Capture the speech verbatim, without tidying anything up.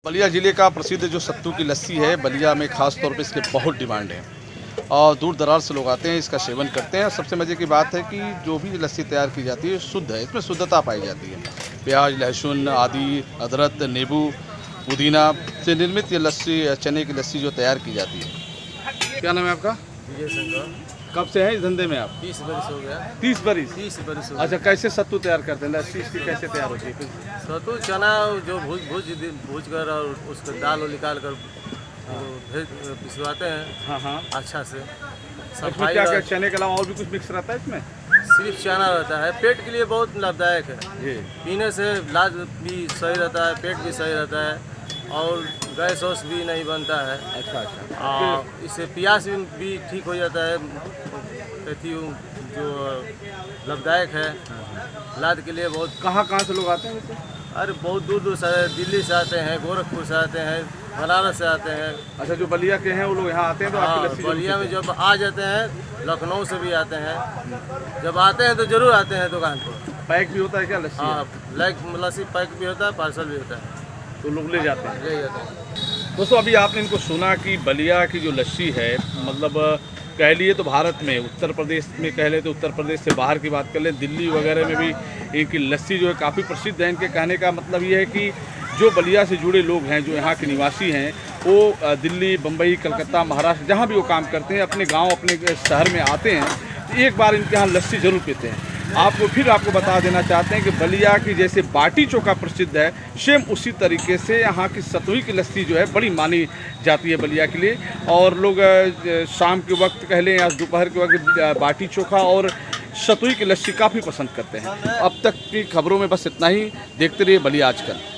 बलिया ज़िले का प्रसिद्ध जो सत्तू की लस्सी है, बलिया में ख़ास तौर पे इसके बहुत डिमांड है और दूर दराज से लोग आते हैं, इसका सेवन करते हैं। सबसे मज़े की बात है कि जो भी लस्सी तैयार की जाती है शुद्ध है, इसमें शुद्धता पाई जाती है। प्याज, लहसुन आदि, अदरक, नींबू, पुदीना से निर्मित ये लस्सी, चने की लस्सी जो तैयार की जाती है। क्या नाम है आपका? विजय शंकर। कब से है इस धंधे में आप? तीस बरस हो गया। तीस बरिस तीस बरस हो अच्छा, कैसे सत्तू तैयार करते हैं? लस्सी इसकी कैसे तैयार होती है? सत्तू चना जो भूज भूज भूज कर और उसका दाल वो निकाल कर भेज पिसवाते हैं। हाँ हाँ। अच्छा से इसमें क्या क्या चने के अलावा और भी कुछ मिक्स रहता है इसमें? सिर्फ चना रहता है। पेट के लिए बहुत लाभदायक है। जी। पीने से लाज भी सही रहता है, पेट भी सही रहता है और गैस वैस भी नहीं बनता है। अच्छा अच्छा। और इससे प्यास भी ठीक हो जाता है। कहती हूँ जो लाभदायक है, लाद के लिए बहुत। कहाँ कहाँ से लोग आते हैं वैसे? अरे बहुत दूर दूर से, दिल्ली से आते हैं, गोरखपुर से आते हैं, बनारस से आते हैं। अच्छा, जो बलिया के हैं वो लोग यहाँ आते हैं तो हाँ, आपकी लस्सी बलिया में जब आ जाते हैं, लखनऊ से भी आते हैं। जब आते हैं तो जरूर आते हैं दुकान पर। पैक भी होता है क्या लस्सी? हाँ, लाइक लस्सी पैक भी होता है, पार्सल भी होता है, तो लोग ले जाते हैं। ले जाते हैं। दोस्तों, अभी आपने इनको सुना कि बलिया की जो लस्सी है, मतलब कह लिए तो भारत में, उत्तर प्रदेश में कह ले तो उत्तर प्रदेश से बाहर की बात कर लें, दिल्ली वगैरह में भी इनकी लस्सी जो है काफ़ी प्रसिद्ध है। इनके कहने का मतलब ये है कि जो बलिया से जुड़े लोग हैं, जो यहाँ के निवासी हैं, वो दिल्ली, बम्बई, कलकत्ता, महाराष्ट्र जहाँ भी वो काम करते हैं, अपने गाँव, अपने शहर में आते हैं तो एक बार इनके यहाँ लस्सी ज़रूर पीते हैं। आपको फिर आपको बता देना चाहते हैं कि बलिया की जैसे बाटी चोखा प्रसिद्ध है, सेम उसी तरीके से यहाँ की सतुई की लस्सी जो है बड़ी मानी जाती है बलिया के लिए। और लोग शाम के वक्त कह लें या दोपहर के वक्त बाटी चोखा और सतुई की लस्सी काफ़ी पसंद करते हैं। अब तक की खबरों में बस इतना ही। देखते रहिए बलिया आजकल।